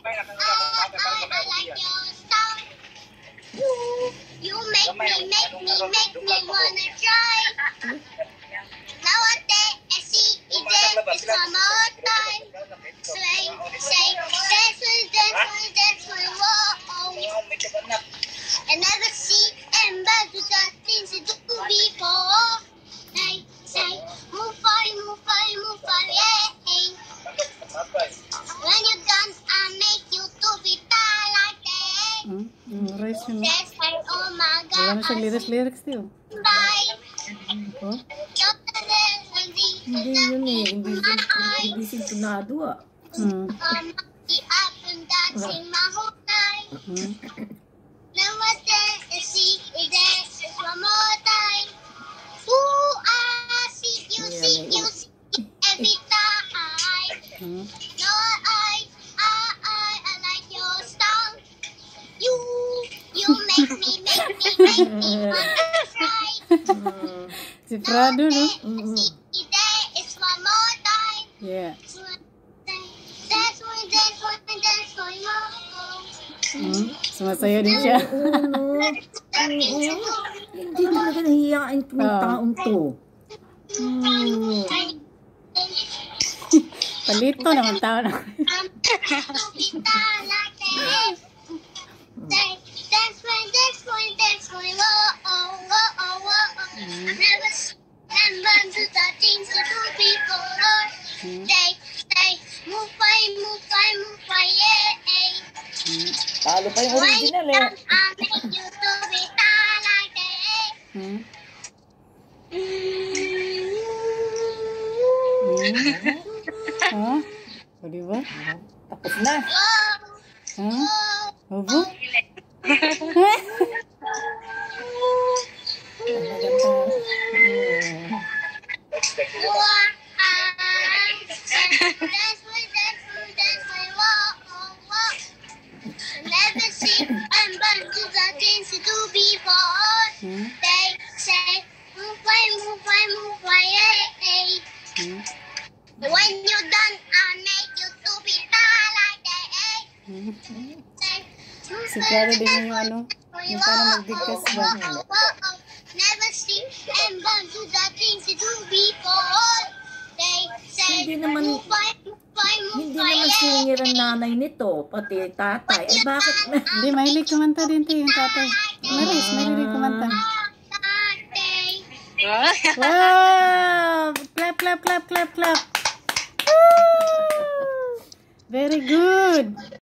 like your style. You make me wanna try. Nowadays, I see it is one more time. Say, dance for whoa. I never see and back to the things you do before. Say, move for, yeah. When you're done, I'll make you to be tired like that. That's like, oh my God. Wala na siyang lyrics niyo. Bye. Oh? Hindi yun eh. Hindi sintonado ah. The up and dancing my whole life. Now what I see is dance one more time. Ooh, I see you every time. No, I like your style. You make me wanna try. Si Prado, no? It's one more time. Yeah. That's for you. Sumasayo din siya. Hindi talaga nahihiyain itong taong to. Palito naman tao na. That's for you. Never remember to the things you do before. Say, move by, yeah. Talo pa yung original eh. I'll make you to be tired like that. Ha? O diba? Tapos na. Ha? Obo? Never see and burn to the things you do before. They say, move by, yeah. When you're done, I'll make you to be tired like that. Si Clara din yung ano, yung parang magdigkas ba? Never see and burn to the things you do before. They say, Hindi naman singir ang nanay nito, pati tatay. Eh bakit na? Hindi, mahilig kumanta din tayo yung tatay. Mahilig kumanta. Wow! Clap. Woo! Very good.